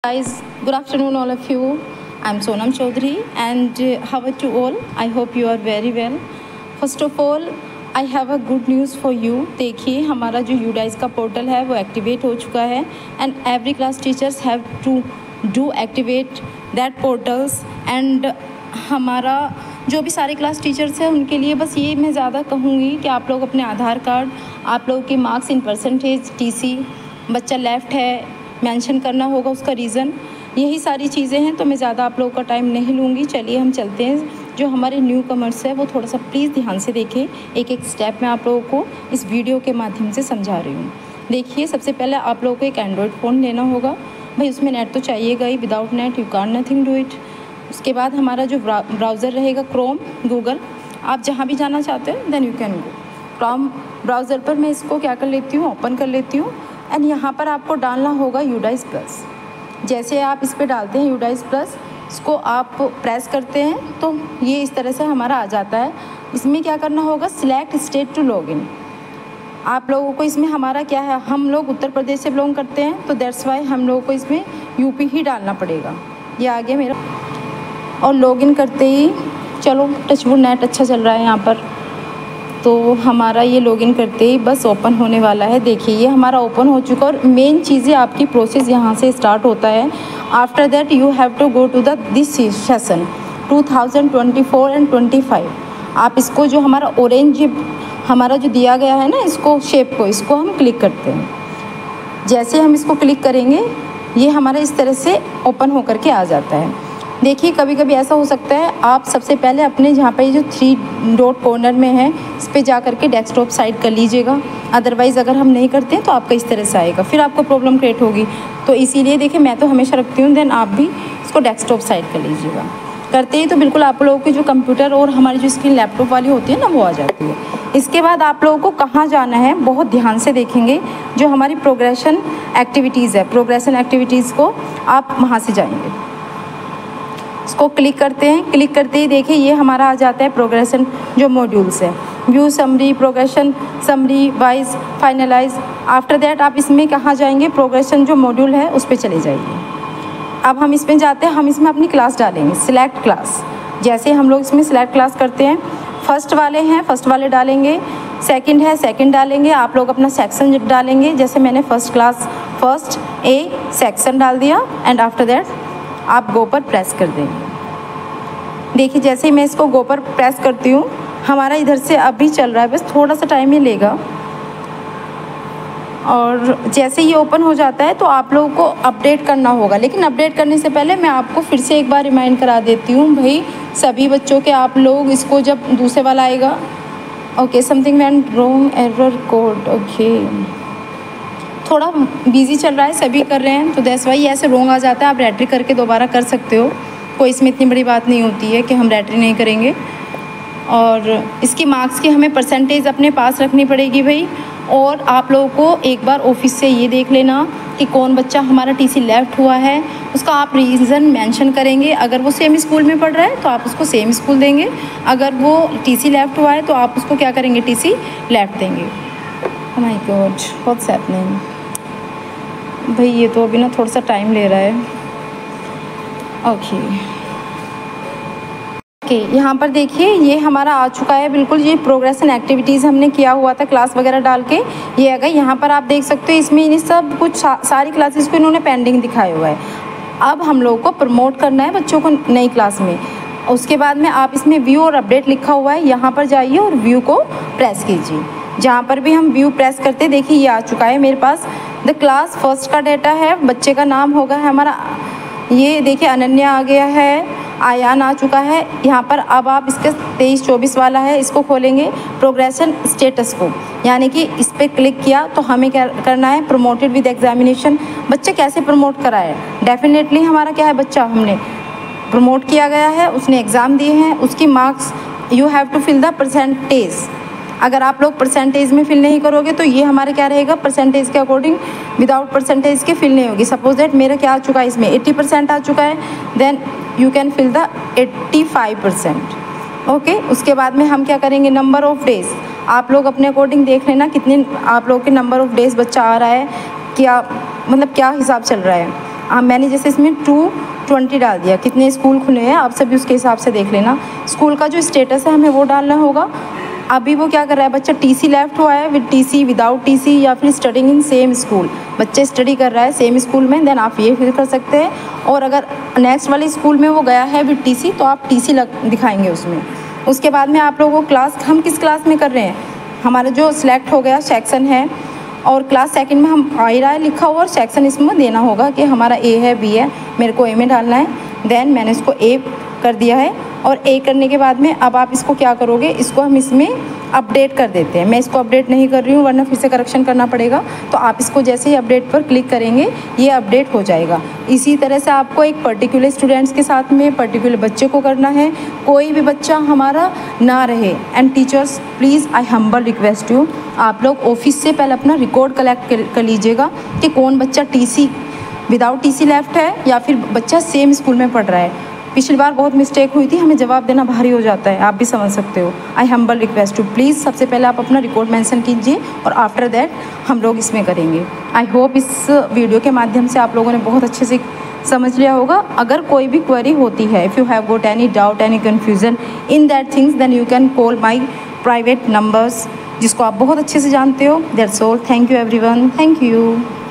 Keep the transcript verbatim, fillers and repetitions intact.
Guys, good afternoon, all of you. I'm Sonam Chaudhary, and uh, how are you all? I hope you are very well. First of all, I have a good news for you. देखिए हमारा जो यूडाइज का portal है वो activate हो चुका है and every class teachers have to do activate that portals and हमारा जो भी सारे क्लास टीचर्स हैं उनके लिए बस ये मैं ज़्यादा कहूँगी कि आप लोग अपने आधार कार्ड, आप लोगों के मार्क्स इन परसेंटेज, टीसी, बच्चा लेफ़्ट है मेंशन करना होगा, उसका रीज़न, यही सारी चीज़ें हैं। तो मैं ज़्यादा आप लोगों का टाइम नहीं लूँगी। चलिए हम चलते हैं। जो हमारे न्यू कमर्स है वो थोड़ा सा प्लीज़ ध्यान से देखें। एक एक स्टेप मैं आप लोगों को इस वीडियो के माध्यम से समझा रही हूँ। देखिए, सबसे पहले आप लोगों को एक एंड्रॉयड फ़ोन लेना होगा। भाई उसमें नेट तो चाहिएगा ही, without net you can nothing do it. उसके बाद हमारा जो ब्राउज़र रहेगा क्रोम, गूगल, आप जहाँ भी जाना चाहते हो then you can go. Chrome browser पर मैं इसको क्या कर लेती हूँ, ओपन कर लेती हूँ एंड यहाँ पर आपको डालना होगा यूडाइज प्लस। जैसे आप इस पर डालते हैं यूडाइज प्लस, इसको आप प्रेस करते हैं तो ये इस तरह से हमारा आ जाता है। इसमें क्या करना होगा, सिलेक्ट स्टेट टू लॉगिन। आप लोगों को इसमें हमारा क्या है, हम लोग उत्तर प्रदेश से बिलोंग करते हैं तो दैट्स वाई हम लोगों को इसमें यूपी ही डालना पड़ेगा। ये आ गया मेरा, और लॉगिन करते ही चलो टचवुड नेट अच्छा चल रहा है यहाँ पर, तो हमारा ये लॉगिन करते ही बस ओपन होने वाला है। देखिए ये हमारा ओपन हो चुका और मेन चीज़ें आपकी प्रोसेस यहाँ से स्टार्ट होता है। After that you have to go to the this session two thousand twenty four and twenty five. आप इसको जो हमारा ऑरेंज हमारा जो दिया गया है ना, इसको शेप को, इसको हम क्लिक करते हैं। जैसे हम इसको क्लिक करेंगे ये हमारा इस तरह से ओपन होकर के आ जाता है। देखिए कभी कभी ऐसा हो सकता है, आप सबसे पहले अपने जहाँ पे जो थ्री डॉट कॉर्नर में है इस पर जा करके डेस्कटॉप साइड कर लीजिएगा। अदरवाइज़ अगर हम नहीं करते हैं तो आपका इस तरह से आएगा, फिर आपको प्रॉब्लम क्रिएट होगी। तो इसीलिए देखिए मैं तो हमेशा रखती हूँ, देन आप भी इसको डेस्कटॉप साइड कर लीजिएगा। करते ही तो बिल्कुल आप लोगों की जो कंप्यूटर और हमारी जो स्क्रीन लैपटॉप वाली होती है ना वो आ जाती है। इसके बाद आप लोगों को कहाँ जाना है बहुत ध्यान से देखेंगे। जो हमारी प्रोग्रेशन एक्टिविटीज़ है, प्रोग्रेशन एक्टिविटीज़ को आप वहाँ से जाएंगे, इसको क्लिक करते हैं। क्लिक करते ही देखिए ये हमारा आ जाता है प्रोग्रेशन जो मॉड्यूल्स है, view summary, progression summary, wise, finalise. After that आप इसमें कहाँ जाएंगे, प्रोग्रेशन जो मॉड्यूल है उस पर चले जाइए। अब हम इसमें जाते हैं, हम इसमें अपनी क्लास डालेंगे, सिलेक्ट क्लास। जैसे हम लोग इसमें सिलेक्ट क्लास करते हैं, फर्स्ट वाले हैं फर्स्ट वाले डालेंगे, सेकंड है सेकंड डालेंगे, आप लोग अपना सेक्शन डालेंगे। जैसे मैंने first class first A section डाल दिया एंड आफ्टर दैट आप गो पर प्रेस कर देंगे। देखिए जैसे ही मैं इसको गो पर प्रेस करती हूँ हमारा इधर से अभी चल रहा है, बस थोड़ा सा टाइम ही लेगा। और जैसे ये ओपन हो जाता है तो आप लोगों को अपडेट करना होगा, लेकिन अपडेट करने से पहले मैं आपको फिर से एक बार रिमाइंड करा देती हूँ भाई सभी बच्चों के, आप लोग इसको जब दूसरे वाला आएगा, okay something went wrong error code, okay थोड़ा बिजी चल रहा है, सभी कर रहे हैं तो दैट्स वाई ऐसे रोंग आ जाता है। आप रैटरी करके दोबारा कर सकते हो, कोई इसमें इतनी बड़ी बात नहीं होती है कि हम रैटरी नहीं करेंगे। और इसकी मार्क्स की हमें परसेंटेज अपने पास रखनी पड़ेगी भाई। और आप लोगों को एक बार ऑफिस से ये देख लेना कि कौन बच्चा हमारा टीसी लेफ़्ट हुआ है, उसका आप रीज़न मेंशन करेंगे। अगर वो सेम स्कूल में पढ़ रहा है तो आप उसको सेम स्कूल देंगे, अगर वो टीसी लेफ़्ट हुआ है तो आप उसको क्या करेंगे, टीसी लेफ़्ट देंगे। Oh my god what's happening भाई, ये तो अभी ना थोड़ा सा टाइम ले रहा है। ओके ओके यहाँ पर देखिए ये हमारा आ चुका है बिल्कुल। ये प्रोग्रेशन एक्टिविटीज़ हमने किया हुआ था क्लास वगैरह डाल के, ये आ गई। यहाँ पर आप देख सकते हो इसमें इन सब कुछ सारी क्लासेस को इन्होंने पेंडिंग दिखाया हुआ है। अब हम लोगों को प्रमोट करना है बच्चों को नई क्लास में। उसके बाद में आप इसमें व्यू और अपडेट लिखा हुआ है, यहाँ पर जाइए और व्यू को प्रेस कीजिए। जहाँ पर भी हम व्यू प्रेस करते देखिए ये आ चुका है मेरे पास। द क्लास फर्स्ट का डेटा है, बच्चे का नाम होगा है हमारा, ये देखिए अनन्या आ गया है, आयान आ चुका है यहाँ पर। अब आप इसके तेईस चौबीस वाला है, इसको खोलेंगे प्रोग्रेशन स्टेटस को, यानी कि इस पर क्लिक किया तो हमें क्या करना है, प्रमोटेड विद एग्जामिनेशन। बच्चे कैसे प्रमोट करा है, डेफिनेटली हमारा क्या है, बच्चा हमने प्रमोट किया गया है, उसने एग्ज़ाम दिए हैं, उसकी marks you have to fill the percentage. अगर आप लोग परसेंटेज में फिल नहीं करोगे तो ये हमारे क्या रहेगा, परसेंटेज के अकॉर्डिंग विदाउट परसेंटेज के फिल नहीं होगी। सपोज दैट मेरा क्या आ चुका है, इसमें अस्सी परसेंट आ चुका है, then you can fill the पचासी परसेंट। ओके उसके बाद में हम क्या करेंगे, नंबर ऑफ़ डेज़ आप लोग अपने अकॉर्डिंग देख लेना कितने आप लोग के नंबर ऑफ़ डेज़ बच्चा आ रहा है, क्या मतलब क्या हिसाब चल रहा है। हाँ, मैंने जैसे इसमें टू ट्वेंटी डाल दिया, कितने स्कूल खुले हैं आप सभी उसके हिसाब से देख लेना। स्कूल का जो स्टेटस है हमें वो डालना होगा। अभी वो क्या कर रहा है बच्चा, टीसी लेफ्ट हुआ है, विद टीसी, विदाउट टीसी, या फिर स्टडिंग इन सेम स्कूल, बच्चे स्टडी कर रहा है सेम स्कूल में, देन आप ये फिल कर सकते हैं। और अगर नेक्स्ट वाले स्कूल में वो गया है विद टीसी तो आप टीसी लग दिखाएंगे उसमें। उसके बाद में आप लोगों को क्लास, हम किस क्लास में कर रहे हैं, हमारा जो सिलेक्ट हो गया सेक्शन है, और क्लास सेकंड में हम आ रहा है लिखा हुआ, और सेक्शन इसमें देना होगा कि हमारा ए है, बी है, मेरे को ए में डालना है। देन मैंने इसको ए कर दिया है, और ए करने के बाद में अब आप इसको क्या करोगे, इसको हम इसमें अपडेट कर देते हैं। मैं इसको अपडेट नहीं कर रही हूँ वरना फिर से करेक्शन करना पड़ेगा, तो आप इसको जैसे ही अपडेट पर क्लिक करेंगे ये अपडेट हो जाएगा। इसी तरह से आपको एक पर्टिकुलर स्टूडेंट्स के साथ में पर्टिकुलर बच्चे को करना है, कोई भी बच्चा हमारा ना रहे। And teachers please I humble request you, आप लोग ऑफिस से पहले अपना रिकॉर्ड कलेक्ट कर लीजिएगा कि कौन बच्चा टीसी विदाउट टीसी लेफ्ट है या फिर बच्चा सेम स्कूल में पढ़ रहा है। पिछली बार बहुत मिस्टेक हुई थी, हमें जवाब देना भारी हो जाता है, आप भी समझ सकते हो। I humble request to please सबसे पहले आप अपना रिकॉर्ड मेंशन कीजिए और आफ्टर दैट हम लोग इसमें करेंगे। आई होप इस वीडियो के माध्यम से आप लोगों ने बहुत अच्छे से समझ लिया होगा। अगर कोई भी क्वेरी होती है, if you have got any doubt, any confusion in that things, then you can call my private numbers जिसको आप बहुत अच्छे से जानते हो। That's all, thank you everyone, thank you.